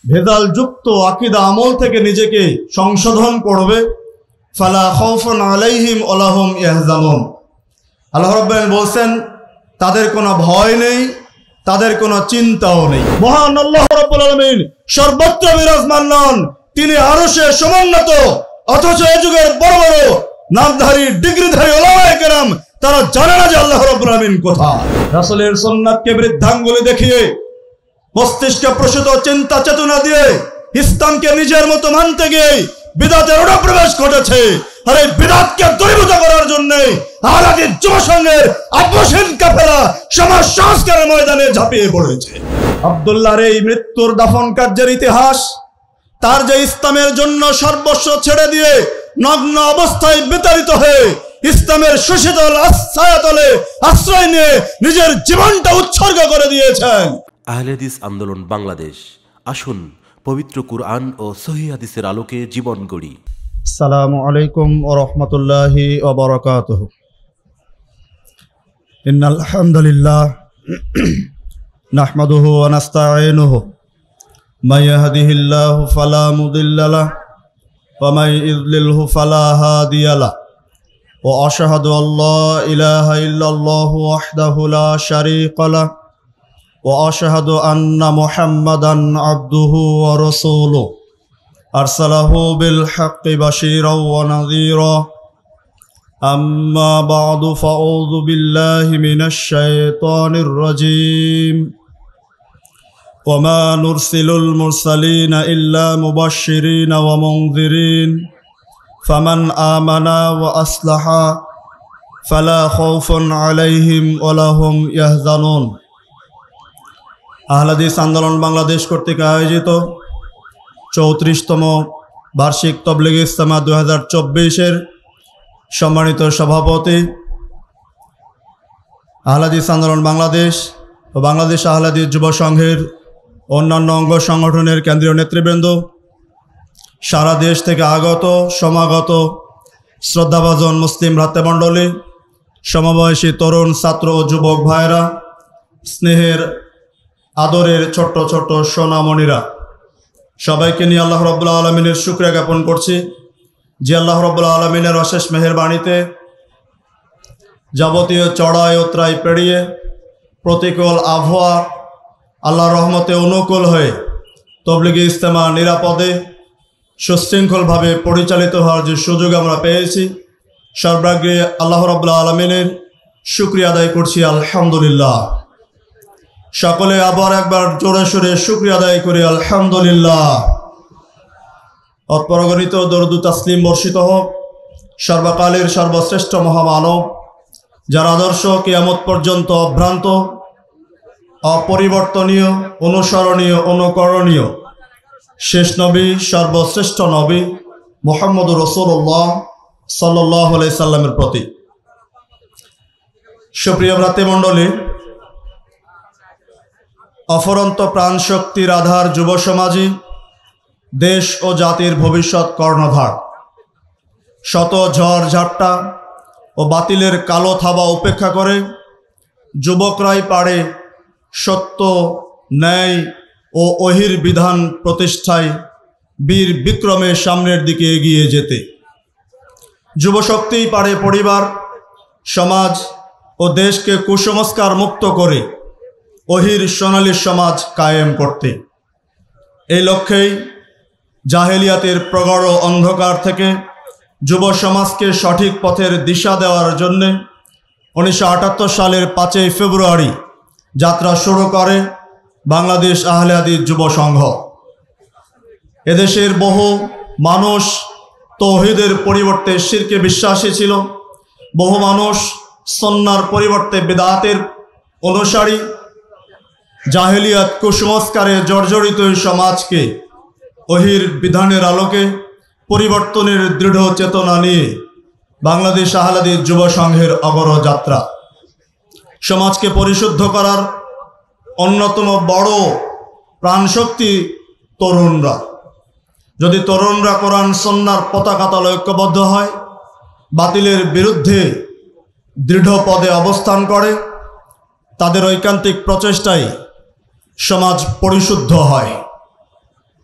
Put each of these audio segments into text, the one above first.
ভেদালযুক্ত আকীদা আমল থেকে নিজেকে সংশোধন করবে। ফালা খাউফুন আলাইহিম ওয়ালা হুম ইয়াহজানুন। আল্লাহ রাব্বুল আলামিন বলছেন তাদের কোনো ভয় নেই, তাদের কোনো চিন্তাও নেই। মহান আল্লাহ রাব্বুল আলামিন সর্বত্র বিরাজমান নন, তিনি আরশে সমুন্নত। অথচ এই যুগের বড় বড় নামধারী ডিগ্রিধারী উলামায়ে কেরাম তারা জানে না যে আল্লাহ রাব্বুল আলামিন কোথায়। রাসূলের সুন্নাতকে বৃদ্ধাঙ্গুলি দেখিয়ে, মস্তিষ্কে প্রসূত চিন্তা চেতনা দিয়ে ইসলামকে নিজের মতো মানতে গিয়ে বিদআতের অনুপ্রবেশ ঘটেছে। আর এই বিদআতকে দূরীভূত করার জন্য আহলে হাদিস যুব সংঘের আবশ্যিক কাফেলা সমাজ সংস্কারের ময়দানে ঝাঁপিয়ে পড়েছে। আব্দুল্লাহর এই মৃত্যুর দাফন কার্যের ইতিহাস, তার যে ইসলামের জন্য সর্বস্ব ছেড়ে দিয়ে নগ্ন অবস্থায় বিতাড়িত হয়ে ইসলামের সুশীতল ছায়াতলে আশ্রয় নিয়ে নিজের জীবনটা উৎসর্গ করে দিয়েছেন। আহলে হাদিস আন্দোলন বাংলাদেশ, আসুন পবিত্র কুরআন ও সহিহ হাদিসের আলোকে জীবন গড়ি। আসসালামু আলাইকুম ওয়া রাহমাতুল্লাহি ওয়া বারাকাতুহু। ইন্নাল হামদুলিল্লাহ নাহমাদুহু ওয়া নাস্তাঈনুহু মান ইয়াহদিহিল্লাহু ফালা মুদিল্লা লাহু ওয়া মান ইযলিলহু ফালা হাদিয়া লাহু ওয়া আশহাদু আল্লা ইলাহা ইল্লাল্লাহু ওয়াহদাহু লা শারীকা লাহু ওয়া আশহাদু আন্না মুহাম্মাদান আবদুহু ওয়া রাসূলুহু আরসালাহু বিল হাক্কি বাশীরাও ওয়া নাযীরা। আম্মা বা'দু ফাআউযু বিল্লাহি মিনাশ শাইতানির রাজীম। ওয়া মা নুরসিলুল মুরসালিনা ইল্লা মুবাশশিরিনা ওয়া মুনযিরিন ফামান আমানা ওয়া আসলাহা ফালা খাউফুন আলাইহিম ওয়া লা হুম ইয়াহজানুন। আহলে হাদিস আন্দোলন বাংলাদেশ কর্তৃক আয়োজিত 34তম বার্ষিক তাবলীগ ইজতেমা 2024-এর সম্মানিত সভাপতি, আহলে হাদিস আন্দোলন বাংলাদেশ ও বাংলাদেশ আহলে হাদিস যুব সংঘের অন্যান্য অঙ্গ সংগঠনের কেন্দ্রীয় নেতৃবৃন্দ, সারা দেশ থেকে আগত সমাগত শ্রদ্ধাভাজন মুসলিম ভ্রাতৃমণ্ডলী, সমবয়সী তরুণ ছাত্র ও যুবক ভাইরা, স্নেহের আদরের ছোট্ট ছোট্ট সোনামণিরা, সবাইকে নিয়ে আল্লাহ রাব্বুল আলামিনের শুকরিয়া জ্ঞাপন করছি যে আল্লাহ রাব্বুল আলামিনের অশেষ মেহেরবাণীতে যাবতীয় চড়াই উতরাই পেরিয়ে প্রতিকূল আবহাওয়া আল্লাহর রহমতে অনুকূল হয়ে তাবলীগ ইজতেমা নিরাপদে সুশৃঙ্খলভাবে পরিচালিত হওয়ার যে সুযোগ আমরা পেয়েছি, সর্বাগ্রে আল্লাহ রাব্বুল আলামিনের শুকরিয়া আদায় করছি আলহামদুলিল্লাহ। সকলে আবার একবার জোরে সোরে শুকরিয়া আদায় করি আলহামদুলিল্লাহ। অপরগণিত দরুদ তাসলিম বর্ষিত হোক সর্বকালের সর্বশ্রেষ্ঠ মহামানব, যার আদর্শ কিয়ামত পর্যন্ত অভ্রান্ত, অপরিবর্তনীয়, অনুসরণীয়, অনুকরণীয় শেষ নবী, সর্বশ্রেষ্ঠ নবী মুহাম্মদুর রাসূলুল্লাহ সাল্লাল্লাহু আলাইহি সাল্লামের প্রতি। সুপ্রিয় ভ্রাতৃমণ্ডলী, অফরন্ত প্রাণশক্তির আধার যুব সমাজই দেশ ও জাতির ভবিষ্যৎ কর্ণধার। শত ঝড় ঝাপটা ও বাতিলের কালো থাবা উপেক্ষা করে যুবকরাই পারে সত্য, ন্যায় ও ওহির বিধান প্রতিষ্ঠায় বীর বিক্রমে সামনের দিকে এগিয়ে যেতে। যুবশক্তিই পারে পরিবার, সমাজ ও দেশকে কুসংস্কার মুক্ত করে ওহির সোনালী সমাজ কায়েম করতে। এই লক্ষ্যেই জাহেলিয়াতের প্রগাঢ় অন্ধকার থেকে যুব সমাজকে সঠিক পথের দিশা দেওয়ার জন্য 1978 সালের 5 ফেব্রুয়ারি যাত্রা শুরু করে বাংলাদেশ আহলে হাদিস যুব সংঘ। এদেশের বহু মানুষ তৌহিদের পরিবর্তে শিরকে বিশ্বাসী ছিল, বহু মানুষ সুন্নাহর পরিবর্তে বিদআতের অনুসারী। জাহেলিয়াত কুসংস্কারে জর্জরিত সমাজকে ওহির বিধানের আলোকে পরিবর্তনের দৃঢ় চেতনা নিয়ে বাংলাদেশ আহলে হাদিস যুব সংঘের অগরহ যাত্রা। সমাজকে পরিশুদ্ধ করার অন্যতম বড় প্রাণশক্তি তরুণরা। যদি তরুণরা কোরআন সুন্নাহর পতাকা তলে ঐক্যবদ্ধ হয়, বাতিলের বিরুদ্ধে দৃঢ় পদে অবস্থান করে, তাদের ঐকান্তিক প্রচেষ্টায় সমাজ পরিশুদ্ধ হয়।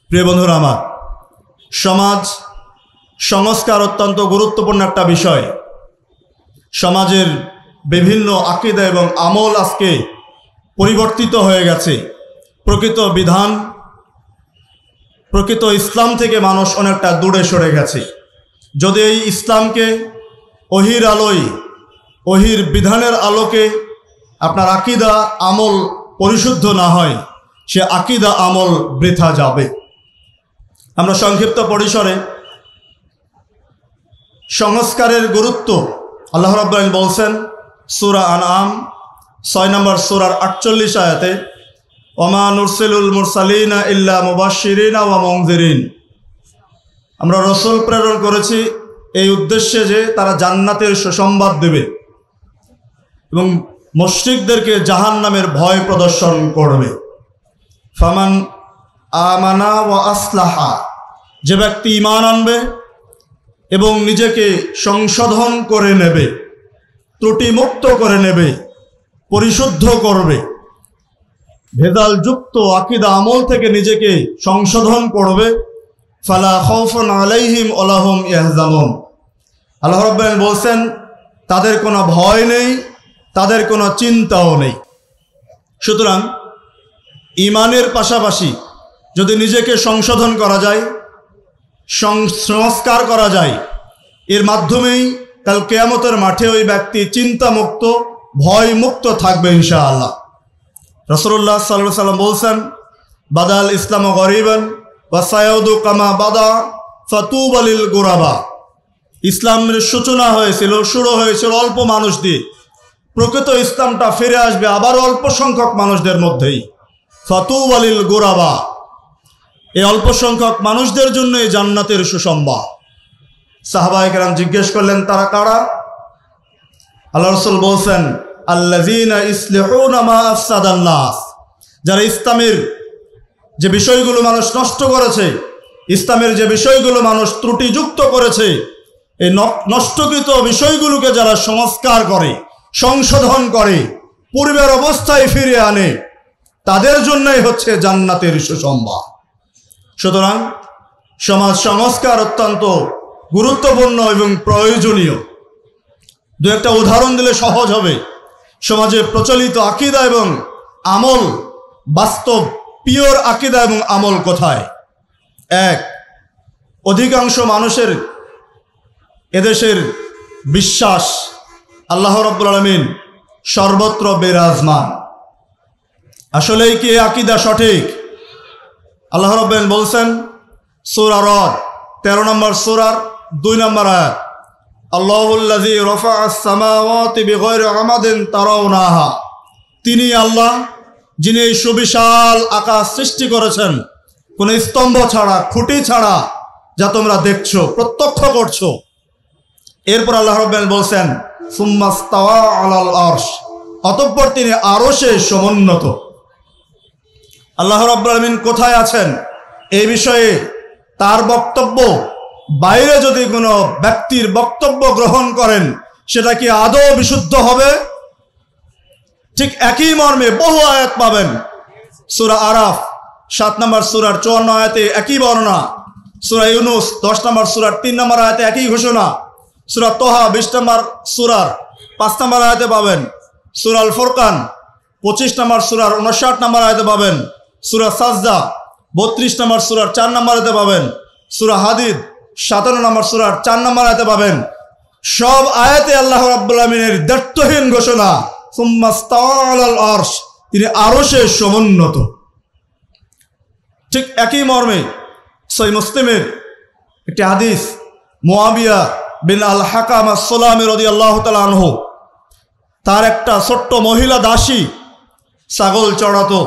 প্রিয় বন্ধুরা আমার, সমাজ সংস্কার অত্যন্ত গুরুত্বপূর্ণ একটা বিষয়। সমাজের বিভিন্ন আকীদা এবং আমল আজকে পরিবর্তিত হয়ে গেছে। প্রকৃত বিধান, প্রকৃত ইসলাম থেকে মানুষ অনেকটা দূরে সরে গেছে। যদি এই ইসলামকে ওহির আলোয়, ওহির বিধানের আলোকে আপনার আকীদা আমল পরিশুদ্ধ না হয়, সে আকীদা আমল বৃথা যাবে। আমরা সংক্ষিপ্ত পরিসরে সংস্কারের গুরুত্ব আল্লাহ রাব্বুল আলামিন বলছেন সূরা আনআম 6 নম্বর সূরার 48 আয়াতে, ওমা নুরসিলুল মুরসালিনা ইল্লা মুবাশশিরিনা ওয়া মুনযিরিন। আমরা রাসূল প্রেরণ করেছি এই উদ্দেশ্যে যে তারা জান্নাতের সুসংবাদ দেবে এবং মুশরিকদেরকে জাহান্নামের ভয় প্রদর্শন করবে। ফামান আমানা ওয়া আসলাহা, যে ব্যক্তি ঈমান আনবে এবং নিজেকে সংশোধন করে নেবে, ত্রুটিমুক্ত করে নেবে, পরিশুদ্ধ করবে, ভেজালযুক্ত আকীদা আমল থেকে নিজেকে সংশোধন করবে, ফালা খাউফুন আলাইহিম ওয়া লা হুম ইয়াহজানুন। আল্লাহ রাব্বুল আলামিন বলছেন তাদের কোনো ভয় নেই, তাদের কোনো চিন্তাও নেই। সুতরাং ঈমানের পাশাপাশি যদি নিজেকে সংশোধন করা যায়, সংস্কার করা যায়, এর মাধ্যমেই কাল কিয়ামতের মাঠে ওই ব্যক্তি চিন্তামুক্ত, ভয়মুক্ত থাকবে ইনশাআল্লাহ। রাসূলুল্লাহ সাল্লাল্লাহু আলাইহি ওয়াসাল্লাম বলছেন বাদাল ইসলামু গরিবান ওয়া সায়াউদু কামা বাদা ফাতুবা লিল গুরাবা। ইসলামের সূচনা হয়েছিল, শুরু হয়েছিল অল্প মানুষ দিয়ে, প্রকৃত ইসলামটা ফিরে আসবে আবার অল্প সংখ্যক মানুষদের মধ্যেই। ফাতুবা লিল গুরাবা, এই অল্প সংখ্যক মানুষদের জন্য এই জান্নাতের সুসংবাদ। সাহাবায়ে কেরাম জিজ্ঞেস করলেন তারা কারা? আল্লাহ রাসূল বলছেন আল্লাযীনা ইসলিহুনা মা আফসাদান নাস, যারা ইসলামের যে বিষয়গুলো মানুষ নষ্ট করেছে, ইসলামের যে বিষয়গুলো মানুষ ত্রুটিযুক্ত করেছে, এই নষ্টকৃত বিষয়গুলোকে যারা সংস্কার করে, সংশোধন করে, পূর্বের অবস্থায় ফিরিয়ে আনে, তাদের জন্যই হচ্ছে জান্নাতের সুসংবাদ। সুতরাং সমাজ সংস্কার অত্যন্ত গুরুত্বপূর্ণ এবং প্রয়োজনীয়। দু একটা উদাহরণ দিলে সহজ হবে। সমাজে প্রচলিত আকীদা এবং আমল, বাস্তব পিওর আকীদা এবং আমল কোথায়? এক, অধিকাংশ মানুষের এদেশের বিশ্বাস আল্লাহ রাব্বুল আলামিন সর্বত্র বিরাজমান। আসলেই কি আকীদা সঠিক? আল্লাহ রাব্বুল আলামিন বলছেন সূরা রদ 13 নম্বর সূরার 2 নম্বর আয়াত, আল্লাহুল্লাযী রাফা'আস সামাওয়াতি বিগাইরি আমাদিন তারাউনাহা, তিনি আল্লাহ যিনি এই সুবিশাল আকাশ সৃষ্টি করেছেন কোনো স্তম্ভ ছাড়া, খুঁটি ছাড়া, যা তোমরা দেখছো, প্রত্যক্ষ করছো। এরপর আল্লাহ রাব্বুল আলামিন বলছেন সুম্মাস্তাওয়া আলাল আরশ, অতঃপর তিনি আরশে সমুন্নত। আল্লাহ রাব্বুল আলামিন কোথায় আছেন এই বিষয়ে তার বক্তব্য বাইরে যদি কোনো ব্যক্তির বক্তব্য গ্রহণ করেন, সেটা কি আদৌ বিশুদ্ধ হবে? ঠিক একই মর্মে বহু আয়াত পাবেন। সূরা আরাফ 7 নম্বর সূরার 54 আয়াতে একই বর্ণনা, সূরা ইউনূস 10 নম্বর সূরার 3 নম্বর আয়াতে একই ঘোষণা, সূরা তোহা 20 নম্বর সূরার 5 নম্বর আয়াতে পাবেন, সূরা আল ফুরকান 25 নম্বর সূরার 59 নম্বর আয়াতে পাবেন, সূরা সাজদা 32 নম্বর সূরার 4 নম্বর আয়াতে পাবেন, সূরা হাদিদ 57 নম্বর সূরার 4 নম্বর আয়াতে পাবেন। সব আয়াতে আল্লাহ রাব্বুল আলামিনের দ্ব্যর্থহীন ঘোষণা সুম্মাস্তাওয়া আলাল আরশ, তিনি আরশে সমুন্নত। ঠিক একই মর্মে সহিহ মুসলিমের একটি হাদিস, মুআবিয়া বিন আল হাকাম আস-সুলামি রাদিয়াল্লাহু তাআলা আনহু, তার একটা ছোট্ট মহিলা দাসী ছাগল চড়াতো,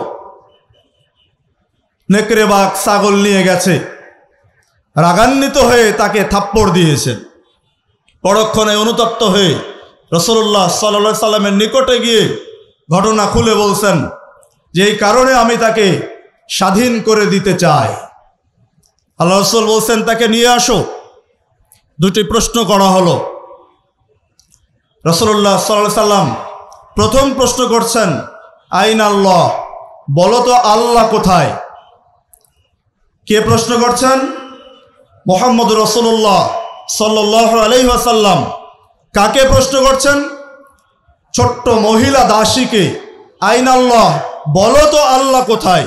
নেকড়ে বাঘ ছাগল নিয়ে গেছে, রাগান্বিত হয়ে তাকে থাপ্পড় দিয়েছেন। পরক্ষণে অনুতপ্ত হয়ে রাসূলুল্লাহ সাল্লাল্লাহু আলাইহি সাল্লামের নিকটে গিয়ে ঘটনা খুলে বলছেন যে এই কারণে আমি তাকে স্বাধীন করে দিতে চাই। আল্লাহ রাসূল বলছেন তাকে নিয়ে আসো। দুটি প্রশ্ন করা হলো। রাসূলুল্লাহ সাল্লাল্লাহু আলাইহি সাল্লাম প্রথম প্রশ্ন করছেন আইন আল্লাহ, বলো তো আল্লাহ কোথায়? কে প্রশ্ন করছেন? মুহাম্মদ রাসূলুল্লাহ সাল্লাল্লাহু আলাইহি ওয়াসাল্লাম। কাকে প্রশ্ন করছেন? ছোট্ট মহিলা দাসীকে। আইন আল্লাহ, বলো তো আল্লাহ কোথায়?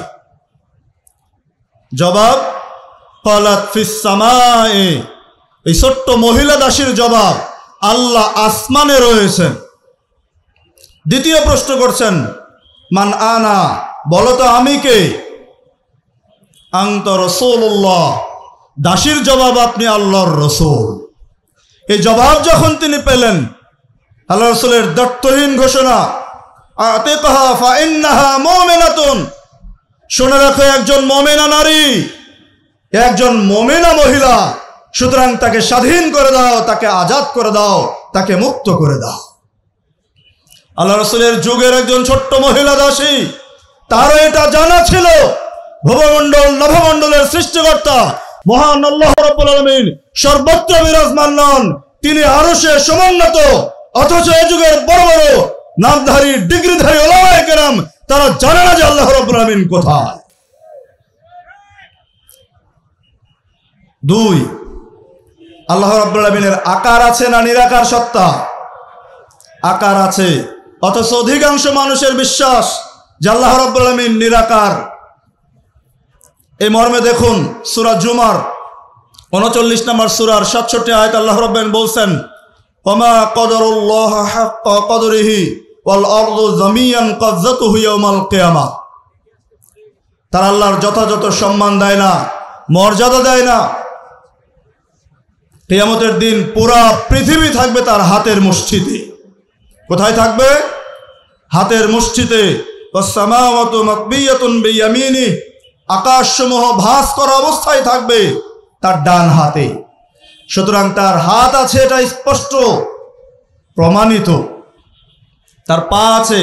জবাব, ক্বালাত ফিস সামায়ে। এই ছোট্ট মহিলা দাসীর জবাব, আল্লাহ আসমানে রয়েছেন। দ্বিতীয় প্রশ্ন করছেন, মান আনা, বলো তো আমি কে? আনতা রাসূলুল্লাহ। দাসীর জবাব, আপনি আল্লাহর রাসূল। এই জবাব যখন তিনি পেলেন, আল্লাহ রাসূলের দত্তহীন ঘোষণা, আতিকহা ফাইন্নাহা মুমিনাতুন। শুনে রাখো, একজন মুমিনা নারী, একজন মুমিনা মহিলা, সুতরাং তাকে স্বাধীন করে দাও, তাকে আজাদ করে দাও, তাকে মুক্ত করে দাও। আল্লাহ রাসূলের যুগের একজন ছোট্ট মহিলা দাসী, তারও এটা জানা ছিল ভবমণ্ডল নভমণ্ডলের সৃষ্টিকর্তা মহান আল্লাহ রাব্বুল আলামিন সর্বত্র বিরাজমান নন, তিনি আরশে সমুন্নত। অথচ এই যুগের বড় বড় নামধারী ডিগ্রিধারী উলামায়ে কেরাম তারা জানে না যে আল্লাহ রাব্বুল আলামিন কোথায়। 2, আল্লাহ রাব্বুল আলামিনের আকার আছে না নিরাকার সত্তা? আকার আছে, অথচ অধিকাংশ মানুষের বিশ্বাস যে আল্লাহ রাব্বুল আলামিন নিরাকার। এই মর্মে দেখুন সূরা জুমার 39 নম্বর সূরার 67 আয়াত আল্লাহ রাব্বুল আলামিন বলছেন, ওমা কদরুল্লাহ হাক্কা কদরিহি ওয়াল আরদু জামিয়ান কাযাতুহু ইয়াউমাল কিয়ামা। তারা আল্লাহর যথাযথ সম্মান দেয় না, মর্যাদা দেয় না। কিয়ামতের দিন পুরা পৃথিবী থাকবে তার হাতের মুষ্টিতে। কোথায় থাকবে? হাতের মুষ্টিতে। ওয়াস সামাওয়াতু মাতবিয়াতুন বিয়ামিনি, আকাশসমূহ ভাঁজ করা অবস্থায় থাকবে তার ডান হাতে। সুতরাং তার হাত আছে, এটা স্পষ্ট প্রমাণিত। তার পা আছে।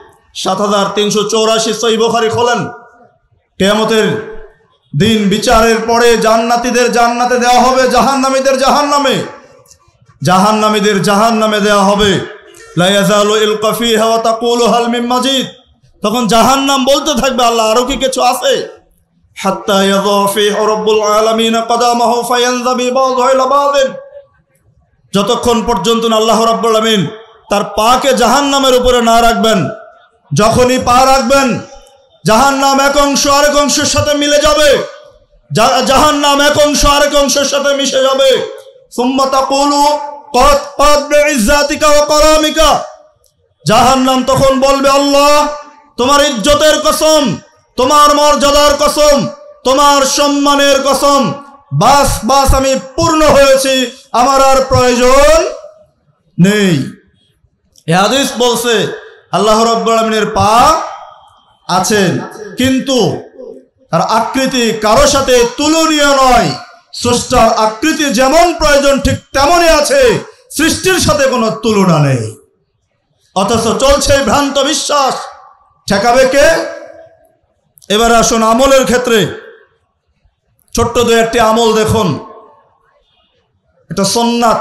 7384 সহিহ বুখারী খোলেন। কিয়ামতের দিন বিচারের পরে জান্নাতীদের জান্নাতে দেওয়া হবে, জাহান্নামীদের জাহান্নামে, জাহান্নামীদের জাহান্নামে দেওয়া হবে। লা ইয়াজালু ইলকা ফিহা ওয়া তাকুলু হাল মিন মাজিদ। তখন জাহান্নাম বলতে থাকবে, আল্লাহ আরো কি কিছু আছে? হাত্তা ইয়াযা ফিহি রাব্বুল আলামিন কদামাহু ফায়ানযাবি বাযহু ইলা বাযিন। যতক্ষণ পর্যন্ত আল্লাহ রাব্বুল আলামিন তার পাকে জাহান্নামের উপরে না রাখবেন, যখনই পা রাখবেন জাহান্নাম এক অংশ আরেক অংশের সাথে মিলে যাবে, জাহান্নাম এক অংশ আরেক অংশের সাথে মিশে যাবে। সুম্মা তাকুলু ক্বাদ ক্বাদ বিইজ্জাতিকা ওয়া কারামিকা। জাহান্নাম তখন বলবে, আল্লাহ তোমার ইজ্জতের কসম, তোমার মর্যাদার কসম, তোমার সম্মানের কসম, বাস বাস আমি পূর্ণ হয়েছি, আমার আর প্রয়োজন নেই। এই হাদিস বলছে আল্লাহ রাব্বুল আলামিনের পা আছেন, কিন্তু তার আকৃতি কারো সাথে তুলনীয় নয়। স্রষ্টার আকৃতি যেমন প্রয়োজন ঠিক তেমনই আছে, সৃষ্টির সাথে কোনো তুলনা নেই। অথচ চলছে ভ্রান্ত বিশ্বাস। ঠেকাবে কে? এবার আসুন আমলের ক্ষেত্রে। ছোট্ট 2-1টি আমল দেখুন। এটা সুন্নাত,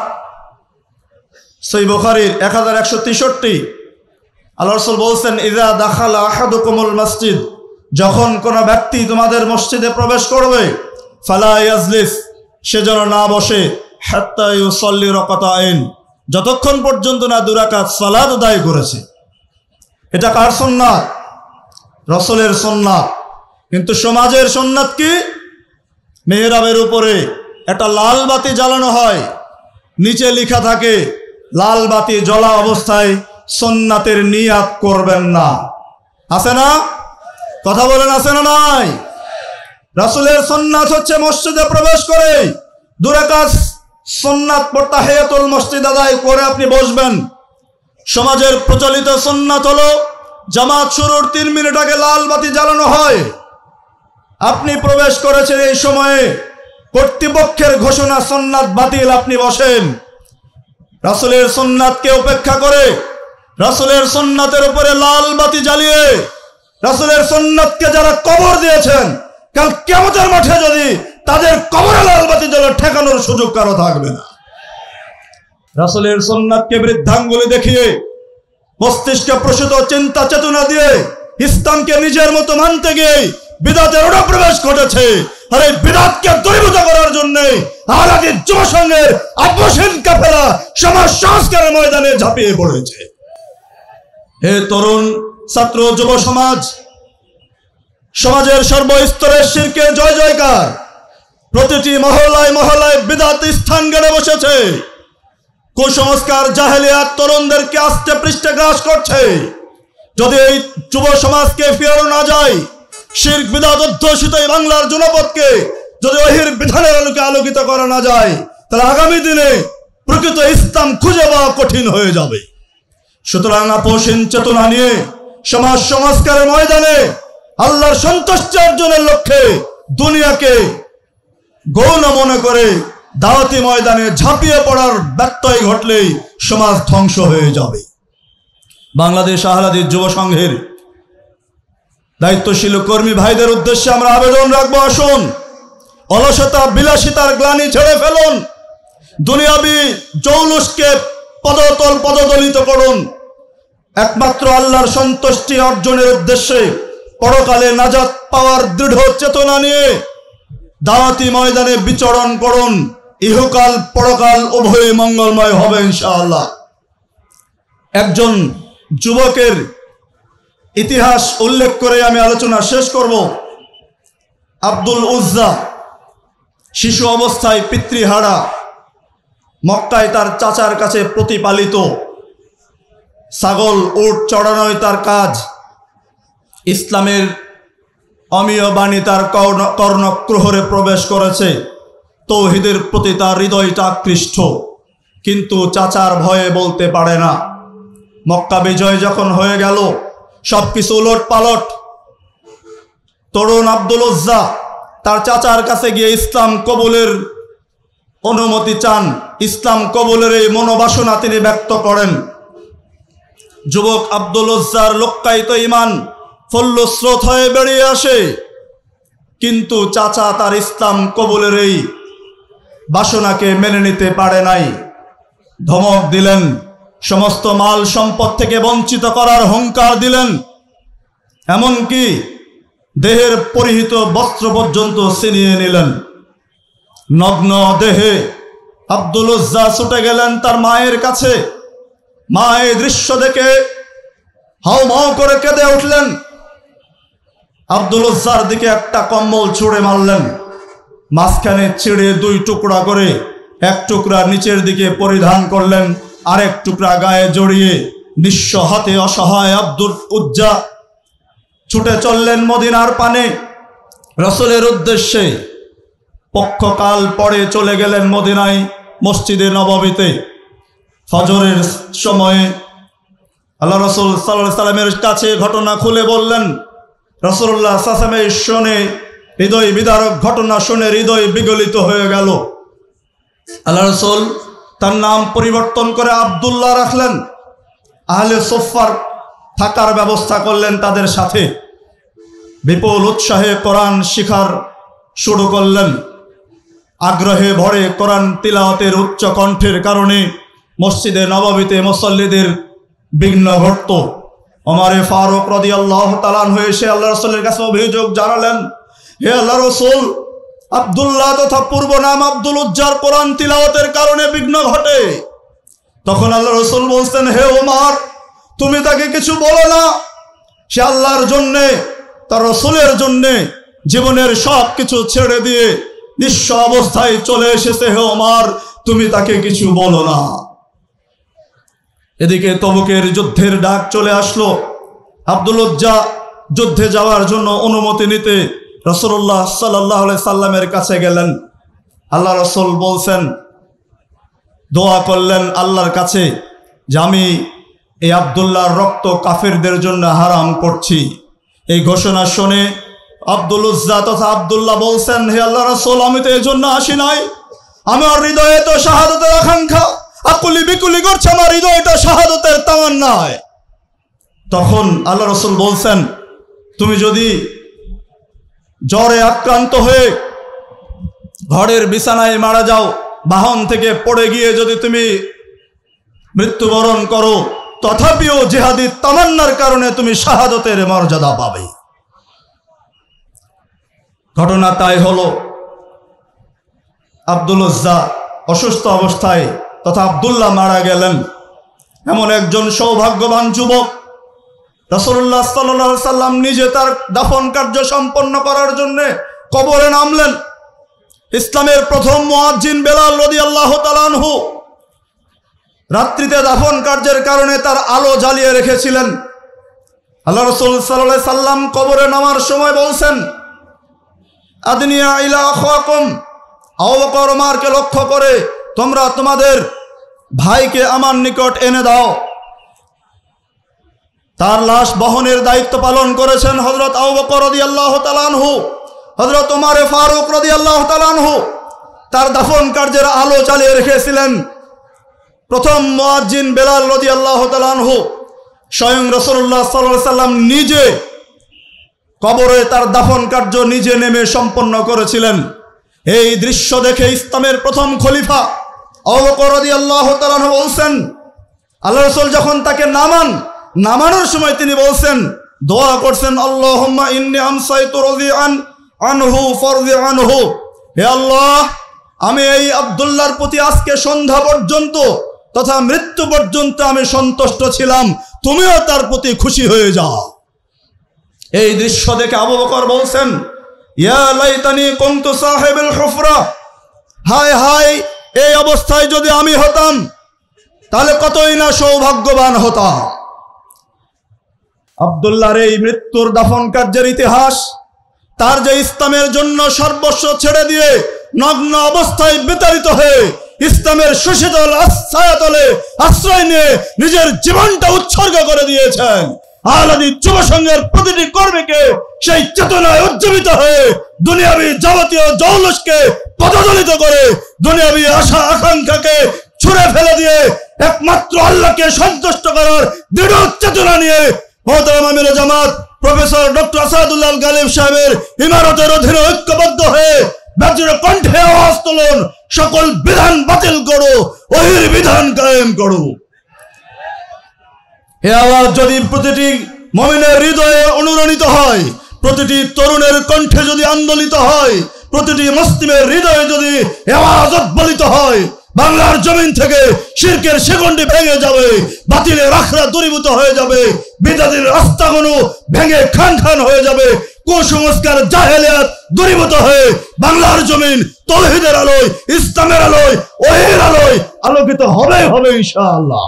সহিহ বুখারীর 1163। আল্লাহ রাসূল বলছেন, ইযা দাখালা আহাদুকুমুল মসজিদ, যখন কোনো ব্যক্তি তোমাদের মসজিদে প্রবেশ করবে, ফালা ইয়াজলিস, সে যেন না বসে, হাত্তা ইউসাল্লি রাকাতাইন, যতক্ষণ পর্যন্ত না 2 রাকাত সালাত আদায় করেছে। এটা কার সুন্নাত? রাসূলের সুন্নাত। কিন্তু সমাজের সুন্নাত কি? মেহরাবের উপরে একটা লাল বাতি জ্বালানো হয়, নিচে লেখা থাকে লাল বাতি জ্বলা অবস্থায় সুন্নাতের নিয়াত করবেন না। আছে না? কথা বলেন, আছে না নাই? রাসূলের সুন্নাত হচ্ছে মসজিদে প্রবেশ করে 2 রাকাত সুন্নাত তাহিয়াতুল মসজিদ আদায় করে আপনি বসবেন। সমাজের প্রচলিত সুন্নাত হলো জামাত শুরুর 3 মিনিট আগে লাল বাতি জ্বালানো হয়। আপনি প্রবেশ করেছেন এই সময়ে, কর্তৃপক্ষের ঘোষণা সুন্নাত বাতিল, আপনি বসেন। রাসূলের সুন্নাতকে উপেক্ষা করে, রাসূলের সুন্নাতের উপরে লাল বাতি জ্বালিয়ে, রাসূলের সুন্নাতকে যারা কবর দিয়েছেন, কাল কিয়ামতের মাঠে যদি তাদের কবরে লাল বাতি জ্বলে ঠেকানোর সুযোগ কারো থাকবে না। রাসূলের সুন্নাতকে বৃদ্ধাঙ্গুলি দেখিয়ে, মস্তিষ্কে প্রসূত চিন্তা চেতনা দিয়ে ইসলামকে নিজের মতো মানতে গিয়ে বিদআতের অনুপ্রবেশ ঘটেছে। আর এই বিদআতকে দূরীভূত করার জন্য আহলাদি যুব সংঘের আব্বাসীন কাফেলা সমাজ সংস্কারের ময়দানে ঝাঁপিয়ে পড়েছে। হে তরুণ ছাত্র যুব সমাজ, সমাজের সর্বস্তরের শিরকের জয় জয়কার। প্রতিটি মহল্লায় মহল্লায় বিদআত স্থান গড়ে বসেছে। কুসংস্কার জাহেলিয়াত তরুণদেরকে আস্তে পৃষ্ঠে গ্রাস করছে। যদি এই যুব সমাজকে ফিরানো না যায়, শিরক বিদআত অধ্যুষিত এই বাংলার জনপদকে যদি ওহির বিধানের আলোকে আলোকিত করা না যায়, তাহলে আগামী দিনে প্রকৃত ইসলাম খুঁজে পাওয়া কঠিন হয়ে যাবে। সুতরাং আপোষহীন চেতনা নিয়ে সমাজ সংস্কারের ময়দানে আল্লাহর সন্তুষ্টি অর্জনের লক্ষ্যে দুনিয়াকে গৌণ মনে করে দাওয়াতি ময়দানে ঝাঁপিয়ে পড়ার ব্যত্যয় ঘটলেই সমাজ ধ্বংস হয়ে যাবে। বাংলাদেশ আহলাদি যুব সংঘের দায়িত্বশীল কর্মী ভাইদের উদ্দেশ্যে আমরা আবেদন রাখবো, আসুন অলসতা বিলাসিতার গ্লানি ছেড়ে ফেলুন। দুনিয়াবি জৌলুসকে পদদলিত করুন। একমাত্র আল্লাহর সন্তুষ্টি অর্জনের উদ্দেশ্যে পরকালে নাজাত পাওয়ার দৃঢ় চেতনা নিয়ে দাওয়াতি ময়দানে বিচরণ করুন। ইহকাল পরকাল উভয় মঙ্গলময় হবে ইনশাআল্লাহ। একজন যুবকের ইতিহাস উল্লেখ করে আমি আলোচনা শেষ করব। আব্দুল উজ্জা শিশু অবস্থায় পিতৃহারা, মক্কায় তার চাচার কাছে প্রতিপালিত, ছাগল উট চড়ানোই তার কাজ। ইসলামের অমীয় বাণী তার কর্ণকুহরে প্রবেশ করেছে। তৌহিদের প্রতি তার হৃদয়টা আকৃষ্ট, কিন্তু চাচার ভয়ে বলতে পারে না। মক্কা বিজয় যখন হয়ে গেল, সবকিছু উলট পালট। তরুণ আব্দুল উজ্জা তার চাচার কাছে গিয়ে ইসলাম কবুলের অনুমতি চান। ইসলাম কবুলের এই মনোবাসনা তিনি ব্যক্ত করেন। যুবক আব্দুল উজ্জার লক্কায়িত ঈমান ফলস্রোত হয়ে বেরিয়ে আসে, কিন্তু চাচা তার ইসলাম কবুলের এই বাসনাকে মেনে নিতে পারে নাই। ধমক দিলেন, সমস্ত মাল সম্পদ থেকে বঞ্চিত করার হুঙ্কার দিলেন, এমনকি দেহের পরিহিত বস্ত্র পর্যন্ত ছিনিয়ে নিলেন। নগ্ন দেহে আব্দুল উজ্জা ছুটে গেলেন তার মায়ের কাছে। মা এই দৃশ্য দেখে হাউমাউ করে কেঁদে উঠলেন। আব্দুল উজ্জার দিকে একটা কম্বল ছুঁড়ে মারলেন, মাঝখানে ছিঁড়ে দুই টুকরা করে এক টুকরা নিচের দিকে পরিধান করলেন, আরেক টুকরা গায়ে জড়িয়ে নিঃস্ব হাতে অসহায় আব্দুল উজ্জা ছুটে চললেন মদিনার পানে রাসূলের উদ্দেশ্যে। পক্ষকাল পরে চলে গেলেন মদিনায় মসজিদে নববীতে। ফজরের সময়ে আল্লাহ রাসূল সাল্লাল্লাহু আলাইহি সাল্লামের কাছে ঘটনা খুলে বললেন। রাসূলুল্লাহ সাল্লাল্লাহু আলাইহি ওয়াসাল্লাম শুনে, হৃদয় বিদারক ঘটনা শুনে হৃদয় বিগলিত হয়ে গেল। আল্লাহ রাসূল তার নাম পরিবর্তন করে আব্দুল্লাহ রাখলেন। আহলে সুফফার থাকার ব্যবস্থা করলেন তাদের সাথে। বিপুল উৎসাহে কোরআন শিখার শুরু করলেন। আগ্রহে ভরে কোরআন তিলাওয়াতের উচ্চ কণ্ঠের কারণে মসজিদে নববীতে মুসল্লিদের বিঘ্ন ঘটত। ওমরে ফারুক রাদিয়াল্লাহু তাআলা আনহু এসে আল্লাহ রাসূলের কাছে অভিযোগ জানালেন, হে আল্লাহ রাসূল, আব্দুল্লাহ তথা পূর্ব নাম আব্দুল উজ্জার কোরআন তিলাওয়াতের কারণে বিঘ্ন ঘটে। তখন আল্লাহ রাসূল বলছেন, হে ওমর, তুমি তাকে কিছু বলো না। সে আল্লাহর জন্যে, তার রাসূলের জন্যে জীবনের সব কিছু ছেড়ে দিয়ে নিঃস্ব অবস্থায় চলে এসেছে। হে ওমর, তুমি তাকে কিছু বলো না। এদিকে তবুকের যুদ্ধের ডাক চলে আসলো। আব্দুল উজ্জা যুদ্ধে যাওয়ার জন্য অনুমতি নিতে রাসূলুল্লাহ সাল্লাল্লাহু আলাইহি সাল্লামের কাছে গেলেন। আল্লাহ রাসূল বলছেন, দোয়া করলেন আল্লাহর কাছে যে আমি এই আব্দুল্লাহর রক্ত কাফেরদের জন্য হারাম করছি। এই ঘোষণা শুনে আব্দুল উজ্জা তথা আব্দুল্লাহ বলছেন, হে আল্লাহ রাসূল, আমি তো এই জন্য আসি নাই। আমার হৃদয়ে তো শাহাদাতের আকাঙ্ক্ষা আকুলি বিকুলি করছে, আমার হৃদয়টা শাহাদাতের তামান্নায়। তখন আল্লাহ রাসূল বলছেন, তুমি যদি জ্বরে আক্রান্ত হয়ে ঘরের বিছানায় মারা যাও, বাহন থেকে পড়ে গিয়ে যদি তুমি মৃত্যুবরণ করো, তথাপিও জিহাদি তামান্নার কারণে তুমি শাহাদাতের মর্যাদা পাবে। ঘটনা তাই হলো, আব্দুল উজ্জা অসুস্থ অবস্থায় তথা আব্দুল্লাহ মারা গেলেন। এমন একজন সৌভাগ্যবান যুবক রাসূলুল্লাহ সাল্লাল্লাহু আলাইহি সাল্লাম নিজে তার দাফন কার্য সম্পন্ন করার জন্য কবরে নামলেন। ইসলামের প্রথম মুয়াজ্জিন বেলাল রাদিয়াল্লাহু তাআলা আনহু রাত্রিতে দাফন কার্যের কারণে তার আলো জ্বালিয়ে রেখেছিলেন। আল্লাহ রাসূল সাল্লাল্লাহু আলাইহি সাল্লাম কবরে নামার সময় বলছেন, আদনিয়া ইলা আখাকুম, আবু বকর ওমরকে লক্ষ্য করে তোমরা তোমাদের ভাইকে আমার নিকট এনে দাও। তার লাশ বহনের দায়িত্ব পালন করেছেন হযরত আবু বকর রাদিয়াল্লাহু তাআলা আনহু, হযরত ওমর ফারুক রাদিয়াল্লাহু তাআলা আনহু তার দাফন কার্যের আলো জ্বালিয়ে রেখেছিলেন। প্রথম মুয়াজ্জিন বেলাল রাদিয়াল্লাহু তাআলা আনহু স্বয়ং রাসূলুল্লাহ সাল্লাল্লাহু আলাইহি সাল্লাম নিজে কবরে তার দাফন কার্য নিজে নেমে সম্পন্ন করেছিলেন। এই দৃশ্য দেখে ইসলামের প্রথম খলিফা আবু বকর রাদিয়াল্লাহু তাআলা আনহু বলছেন, আল্লাহ রাসূল যখন তাকে নামানোর সময় তিনি বলছেন, দোয়া করছেন, আল্লাহুম্মা ইন্নী আমসাইতু রাদিআন আনহু ফারজি আনহু, হে আল্লাহ, আমি এই আব্দুল্লাহর প্রতি আজকে সন্ধ্যা পর্যন্ত তথা মৃত্যু পর্যন্ত আমি সন্তুষ্ট ছিলাম, তুমিও তার প্রতি খুশি হয়ে যাও। এই দৃশ্য দেখে আবু বকর বলছেন, ইয়া লাইতানি কুনতু সাহিবুল হুফরা, হায় হায়, এই অবস্থায় যদি আমি হতাম তাহলে কতই না সৌভাগ্যবান হতাম। আব্দুল্লাহর এই মৃত্যুর দাফন কার্যের ইতিহাস, তার যে ইসলামের জন্য সর্বস্ব ছেড়ে দিয়ে নগ্ন অবস্থায় বিতাড়িত হয়ে ইসলামের সুশীতল ছায়াতলে আশ্রয় নিয়ে নিজের জীবনটা উৎসর্গ করে দিয়েছেন। আহলাদি যুব সংঘের প্রতিটি কর্মীকে সেই চেতনায় উজ্জীবিত হয়ে দুনিয়াবী যাবতীয় জৌলুসকে পদদলিত করে দুনিয়াবী আশা আকাঙ্ক্ষাকে ছুঁড়ে ফেলে দিয়ে একমাত্র আল্লাহকে সন্তুষ্ট করার দৃঢ় চেতনা নিয়ে মোহতারাম আমিরে জামাত প্রফেসর ডক্টর আসাদুল্লাহ গালিব সাহেবের ইমারতের অধীনে ঐক্যবদ্ধ হয়ে ব্যাপৃত কণ্ঠে আওয়াজ তোলন, সকল বিধান বাতিল করো, ওহির বিধান কায়েম করো। এ আওয়াজ যদি প্রতিটি মুমিনের হৃদয়ে অনুরণিত হয়, প্রতিটি তরুণের কণ্ঠে যদি আন্দোলিত হয়, প্রতিটি মুসলিমের হৃদয়ে যদি আওয়াজ উদ্বলিত হয়, বাংলার জমিন থেকে শিরকের শিকড়টি ভেঙে যাবে, বাতিলের আখড়া দূরীভূত হয়ে যাবে, বিদাতের রাস্তাগুলো ভেঙে খান খান হয়ে যাবে, কুসংস্কার জাহেলিয়াত দূরীভূত হয়ে বাংলার জমিন তৌহিদের আলোয়, ইসলামের আলোয়, ওহির আলোয় আলোকিত হবে ইনশাআল্লাহ।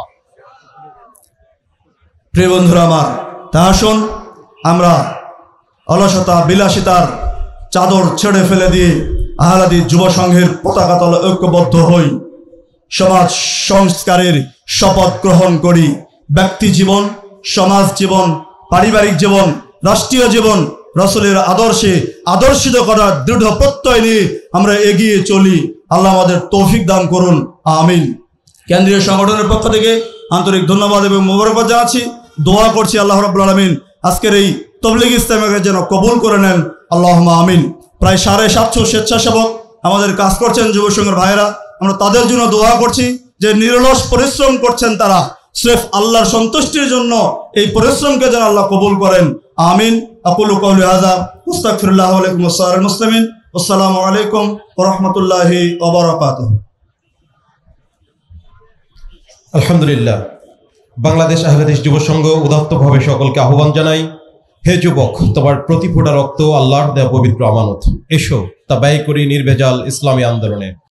প্রিয় বন্ধুরা আমার, তা আসুন আমরা অলসতা বিলাসিতার চাদর ছেড়ে ফেলে দিয়ে আহলাদি যুব সংঘের পতাকা তলে ঐক্যবদ্ধ হই, সমাজ সংস্কারের শপথ গ্রহণ করি। ব্যক্তি জীবন, সমাজ জীবন, পারিবারিক জীবন, রাষ্ট্রীয় জীবন রাসূলের আদর্শে আদর্শিত করার দৃঢ় প্রত্যয় নিয়ে আমরা এগিয়ে চলি। আল্লাহ আমাদের তৌফিক দান করুন, আমিন। কেন্দ্রীয় সংগঠনের পক্ষ থেকে আন্তরিক ধন্যবাদ এবং মোবারকবাদ জানাচ্ছি। দোয়া করছি আল্লাহ রাব্বুল আলামিন আজকের এই তাবলীগ ইসলামকে যেন কবুল করে নেন, আল্লাহুম্মা আমিন। প্রায় 750 স্বেচ্ছাসেবক আমাদের কাজ করছেন যুব সংঘের ভাইয়েরা, আমরা তাদের জন্য দোয়া করছি যে নিরলস পরিশ্রম করছেন তারা, সির্ফ আল্লাহর সন্তুষ্টির জন্য এই পরিশ্রমকে যেন আল্লাহ কবুল করেন, আমিন। আকুলু কওলি হাযা আস্তাগফিরুল্লাহ ওয়া লাকুম ওয়া সাইরিল মুসলিমিন। আসসালামু আলাইকুম ওয়া রাহমাতুল্লাহি ওয়া বারাকাতুহু। আলহামদুলিল্লাহ, বাংলাদেশ আহলাদিস যুব সংঘ উদাত্তভাবে সকলকে আহ্বান জানাই, হে যুবক, তোমার প্রতি ফোঁটা রক্ত আল্লাহর দেয়া পবিত্র আমানত, এসো তা ব্যয় করি নির্ভেজাল ইসলামী আন্দোলনে।